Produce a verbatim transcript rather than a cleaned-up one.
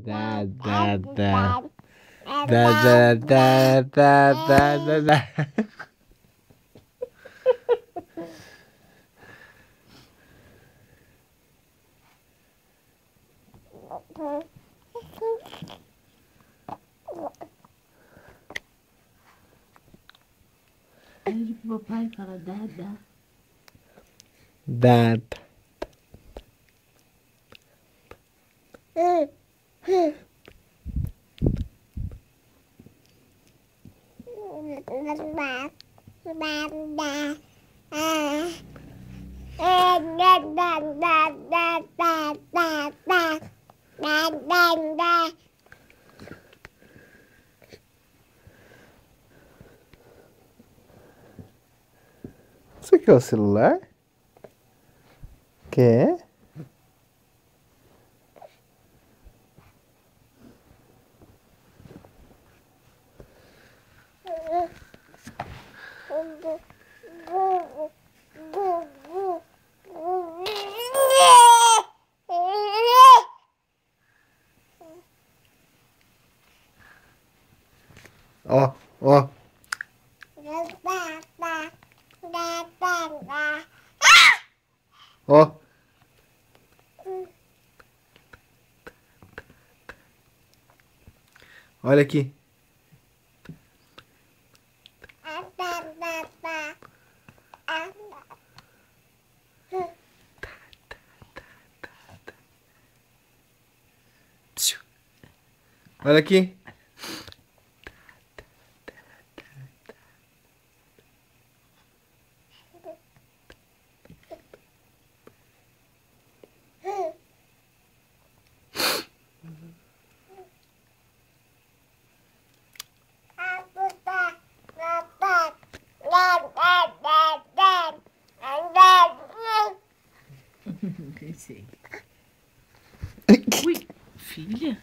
Dadadadadada. Dadadadadadada. Pede pro papai, fala dada. Dada. Isso aqui é o celular? Quer? Ó, ó. Ó. Olha aqui. Olha aqui. Não sei. Ui, filha?